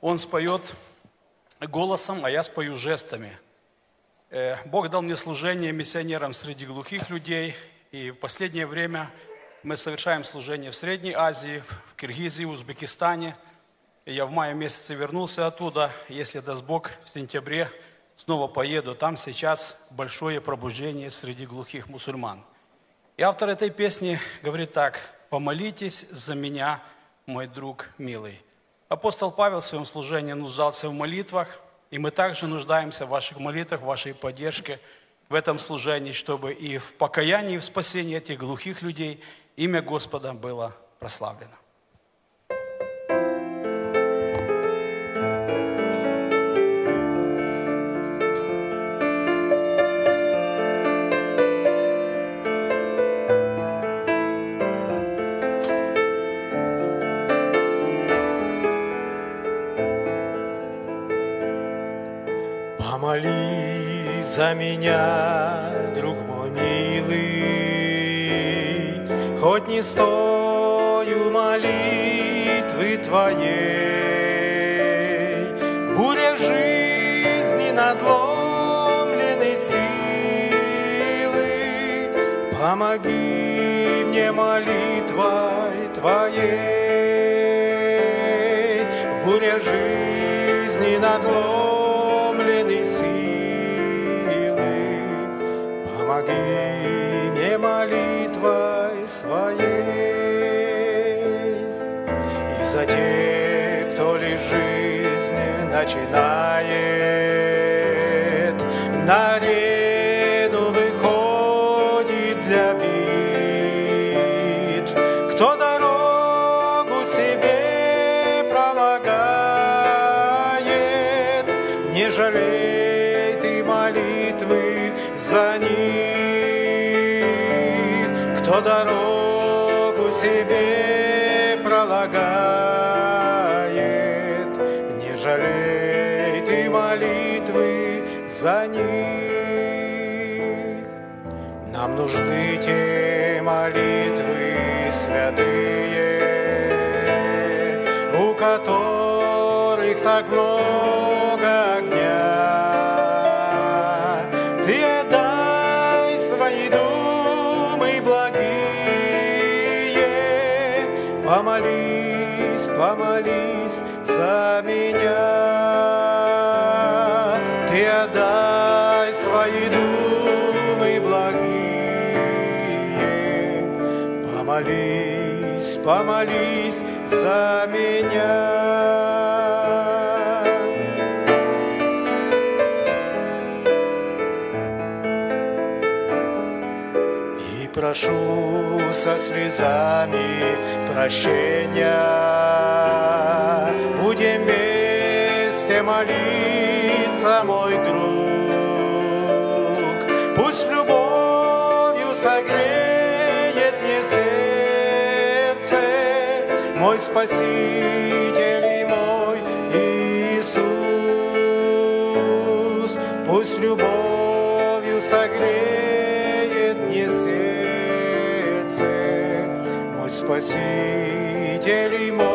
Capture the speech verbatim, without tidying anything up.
он споет голосом, а я спою жестами. Бог дал мне служение миссионером среди глухих людей, и в последнее время мы совершаем служение в Средней Азии, в Киргизии, в Узбекистане. И я в мае месяце вернулся оттуда, если даст Бог, в сентябре снова поеду. Там сейчас большое пробуждение среди глухих мусульман. И автор этой песни говорит так: «Помолитесь за меня, мой друг милый». Апостол Павел в своем служении нуждался в молитвах, и мы также нуждаемся в ваших молитвах, в вашей поддержке в этом служении, чтобы и в покаянии, и в спасении этих глухих людей имя Господа было прославлено. Помолись за меня, друг мой милый, хоть не стою молитвы твоей, в буре жизни надломленной силы, помоги мне молитвой твоей, в буре жизни надломленной силы, помоги мне молитвой своей. И за тех, кто лишь жизнь начинает, на арену выходит для битв, кто дорогу себе пролагает, не жалей ты молитвы за них, кто дорогу себе пролагает, не жалей ты молитвы за них. Нам нужны те молитвы святые, у которых так много огня. Ты отдай свои думы благие, помолись, помолись за меня. Ты отдай свои думы благие, помолись, помолись за меня. Прошу со слезами прощения, будем вместе молиться, мой друг. Пусть любовью согреет мне сердце мой Спаситель и мой Иисус. Пусть любовью согреет мне сердце Спаситель и мой